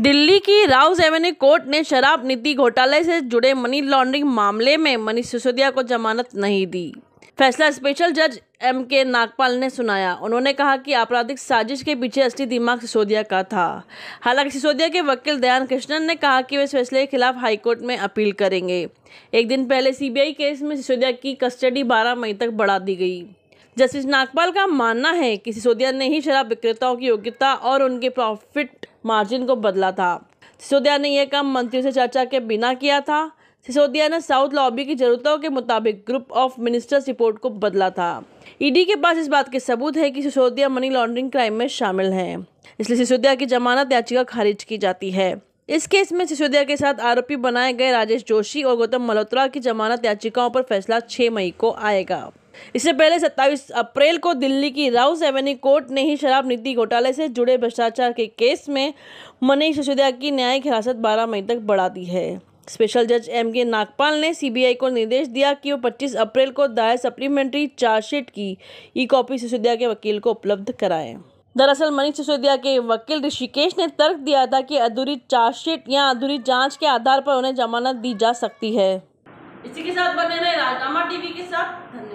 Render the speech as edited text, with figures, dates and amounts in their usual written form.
दिल्ली की Rouse Avenue court ने शराब नीति घोटाले से जुड़े मनी लॉन्ड्रिंग मामले में मनीष सिसोदिया को जमानत नहीं दी। फैसला स्पेशल जज M.K. नागपाल ने सुनाया। उन्होंने कहा कि आपराधिक साजिश के पीछे असली दिमाग सिसोदिया का था। हालांकि सिसोदिया के वकील दयान कृष्णन ने कहा कि वे इस फैसले के खिलाफ हाईकोर्ट में अपील करेंगे। एक दिन पहले सीबीआई केस में सिसोदिया की कस्टडी 12 मई तक बढ़ा दी गई। जस्टिस नागपाल का मानना है कि सिसोदिया ने ही शराब विक्रेताओं की योग्यता और उनके प्रॉफिट मार्जिन को बदला था। सिसोदिया ने यह काम मंत्रियों से चर्चा के बिना किया था। सिसोदिया ने साउथ लॉबी की जरूरतों के मुताबिक ग्रुप ऑफ मिनिस्टर्स रिपोर्ट को बदला था। ईडी के पास इस बात के सबूत है कि सिसोदिया मनी लॉन्ड्रिंग क्राइम में शामिल हैं, इसलिए सिसोदिया की जमानत याचिका खारिज की जाती है। इस केस में सिसोदिया के साथ आरोपी बनाए गए राजेश जोशी और गौतम मल्होत्रा की जमानत याचिकाओं पर फैसला 6 मई को आएगा। इससे पहले 27 अप्रैल को दिल्ली की राउस एवेन्यू कोर्ट ने ही शराब नीति घोटाले से जुड़े भ्रष्टाचार के केस में मनीष सिसोदिया की न्यायिक हिरासत 12 मई तक बढ़ा दी है। स्पेशल जज M.K. नागपाल ने सीबीआई को निर्देश दिया कि वो 25 अप्रैल को दायर सप्लीमेंट्री चार्जशीट की ई कॉपी सिसोदिया के वकील को उपलब्ध कराएं। दरअसल मनीष सिसोदिया के वकील ऋषिकेश ने तर्क दिया था कि अधूरी चार्जशीट या अधूरी जांच के आधार पर उन्हें जमानत दी जा सकती है। इसी के साथ बने रहे राजनामा टीवी के साथ। धन्यवाद।